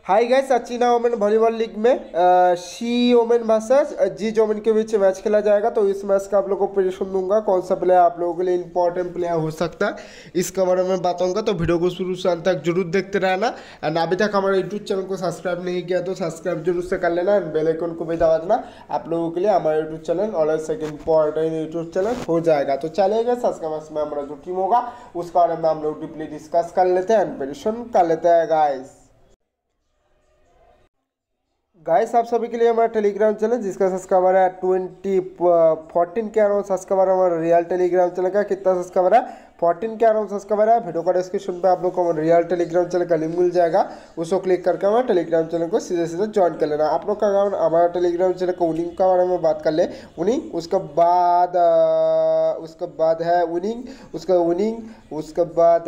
हाय guys, China women volleyball league में C women versus G women के बीच match खेला जाएगा। तो इस मैच का आप लोगों को प्रेडिक्शन दूंगा, कौन सा प्लेयर आप लोगों के लिए इंपॉर्टेंट प्लेयर हो सकता है, इसके बारे में बताऊंगा। तो वीडियो को शुरू से अंत तक जरूर देखते रहना। एंड अभी तक हमारे यूट्यूब चैनल को सब्सक्राइब नहीं किया तो सब्सक्राइब जरूर से कर लेना एंड बेल आइकन को भी दबा देना। आप लोगों के लिए हमारा यूट्यूब चैनल ऑलवेज एक इंपॉर्टेंट यूट्यूब चैनल हो जाएगा। तो चलेगा सब्सक्राइब में हमारा जो टीम होगा उसका बारे में हम लोग डीपली डिस्कस कर लेते हैं एंड प्रेडिक्शन कर लेते हैं गाइस। गाइस आप सभी के लिए हमारा टेलीग्राम चैनल जिसका सब्सक्राइबर है 2014 के अराउंड सब्सक्राइबर हमारा रियल टेलीग्राम चैनल का कितना सब्सक्राइबर है 14 के अराउंड सब्सक्राइबर है। वीडियो का डिस्क्रिप्शन पे आप लोग को हमारा रियल टेलीग्राम चैनल का लिंक मिल जाएगा, उसको क्लिक करके हमारे टेलीग्राम चैनल को सीधे सीधे ज्वाइन कर लेना। आप लोग का हमारा टेलीग्राम चैनल को विनिंग का बारे में बात कर ले। विनिंग उसके बाद है विनिंग, उसका विनिंग उसके बाद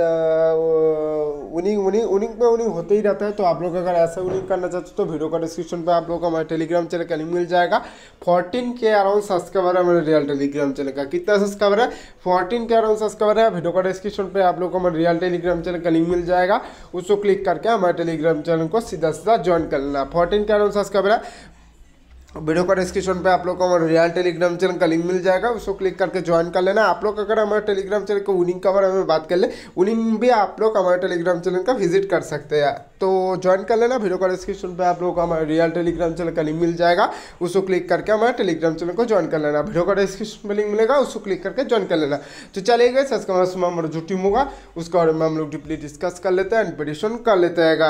विनिंग पे विनिंग होते ही रहता है। तो आप लोग अगर ऐसा विनिंग करना चाहते हो तो वीडियो का डिस्क्रिप्शन पे आप लोग को हमारे टेलीग्राम चैनल का लिंक मिल जाएगा। 14 के अराउंड सब्सक्राइबर है हमारे रियल टेलीग्राम चैनल का। कितना सब्सक्राइबर है 14 के अराउंड सब्सक्राइबर है। वीडियो का डिस्क्रिप्शन पे आप लोग को हमारे रियल टेलीग्राम चैनल का लिंक मिल जाएगा, उसको क्लिक करके हमारे टेलीग्राम चैनल को सीधा सीधा ज्वाइन कर लेना। 14 के अराउंड सब्सक्राइबर है। वीडियो का डिस्क्रिप्शन पे आप लोग को हमारे रियल टेलीग्राम चैनल का लिंक मिल जाएगा, उसको क्लिक करके ज्वाइन कर लेना। आप लोग अगर हमारे टेलीग्राम चैनल को विनिंग का बारे में बात कर ले, विनिंग भी आप लोग हमारे टेलीग्राम चैनल का विजिट कर सकते हैं। तो ज्वाइन कर लेना। वीडियो का डिस्क्रिप्शन पे आप लोग को हमारे रियल टेलीग्राम चैनल का लिंक मिल जाएगा, उसको क्लिक करके हमारे टेलीग्राम चैनल को ज्वाइन कर लेना। वीडियो का डिस्क्रिप्शन में लिंक मिलेगा, उसको क्लिक करके ज्वाइन कर लेना। तो चलेगा सब्सक्राइबर्स में हमारा जो टीम होगा उसके बारे में हम लोग डीपली डिस्कस कर लेते हैं एंड प्रेडिक्शन कर लेते हैं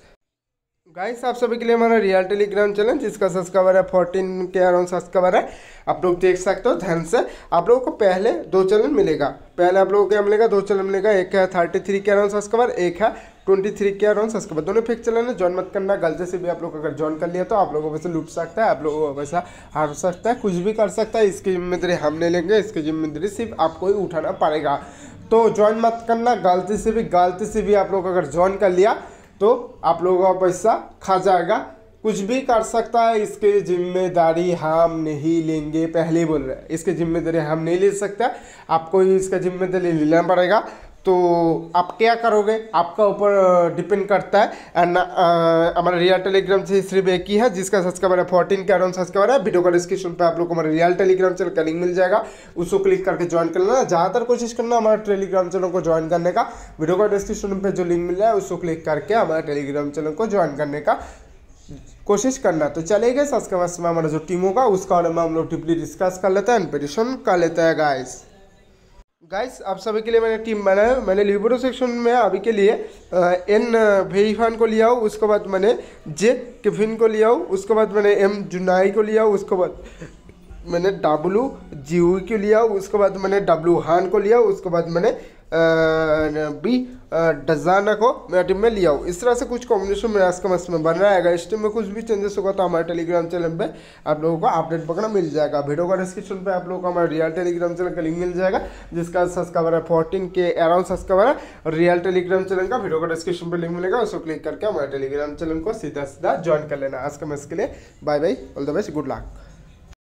गाइस आप सभी के लिए हमारा रियल टेलीग्राम चैनल जिसका सब्सक्राइबर है 14 के अराउंड सब्सक्राइबर है। आप लोग देख सकते हो ध्यान से। आप लोगों को पहले 2 चैनल मिलेगा। पहले आप लोगों को क्या मिलेगा, 2 चैनल मिलेगा। एक है 33 के अराउंड सब्सक्राइबर, एक है 23 के अराउंड सब्सक्राइबर। दोनों फेक चैनल है, ज्वाइन मत करना। गलती से भी आप लोग अगर ज्वाइन कर लिया तो आप लोगों को वैसे लूट सकता है, आप लोगों को वैसा हार सकता है, कुछ भी कर सकता है। इसकी जिम्मेदारी हम नहीं लेंगे, इसकी जिम्मेदारी सिर्फ आपको ही उठाना पड़ेगा। तो ज्वाइन मत करना। गलती से भी आप लोग अगर ज्वाइन कर लिया तो आप लोगों का पैसा खा जाएगा, कुछ भी कर सकता है। इसकी जिम्मेदारी हम नहीं लेंगे, पहले ही बोल रहे हैं, इसकी जिम्मेदारी हम नहीं ले सकते। आपको ही इसका जिम्मेदारी लेना पड़ेगा। तो आप क्या करोगे आपका ऊपर डिपेंड करता है। एंड हमारा रियल टेलीग्राम से सिर्फ एक ही है जिसका सब्सक्राइबर है 14 के अराउंड सब्सक्राइबर है। वीडियो का डिस्क्रिप्शन पे आप लोग को हमारे रियल टेलीग्राम चैनल का लिंक मिल जाएगा, उसको क्लिक करके ज्वाइन कर लेना। ज़्यादातर कोशिश करना हमारे टेलीग्राम चैनल को ज्वाइन करने का। वीडियो का डिस्क्रिप्शन पे जो लिंक मिल रहा है उसको क्लिक करके हमारे टेलीग्राम चैनल को ज्वाइन करने का कोशिश करना। तो चलेगा सब्सक्राइबर्स में हमारा जो टीम होगा उसका बारे में हम लोग डीपली डिस्कस कर लेते हैं, प्रेडिक्शन कर लेते हैं गाइस आप सभी के लिए मैंने टीम बनाया। मैंने लिबरो सेक्शन में अभी के लिए एन वेरीफान को लिया हूँ, उसके बाद मैंने जे केफिन को लिया हूँ, उसके बाद मैंने एम जुनाई को लिया हूँ, उसके बाद मैंने डब्लू जीवी को लिया, उसके बाद मैंने डब्लू हान को लिया, उसके बाद मैंने बी डजाना को मेरा टीम में लिया हूँ। इस तरह से कुछ कॉम्बिनेशन मेरा इसका मैच में बन रहा है। इस टीम में कुछ भी चेंजेस होगा तो हमारे टेलीग्राम चैनल पे आप लोगों को अपडेट पकड़ना मिल जाएगा। वीडियो का डिस्क्रिप्शन पे आप लोगों को हमारे रियल टेलीग्राम चैनल का लिंक मिल जाएगा जिसका सब्सक्राइबर है 14 के अराउंड सब्सक्राइबर है। रियल टेलीग्राम चैनल का वीडियो का डिस्क्रिप्शन पर लिंक मिलेगा, उसको क्लिक करके हमारे टेलीग्राम चैनल को सीधा सीधा ज्वाइन कर लेना। आज का मैच के लिए bye bye, all the best, good luck.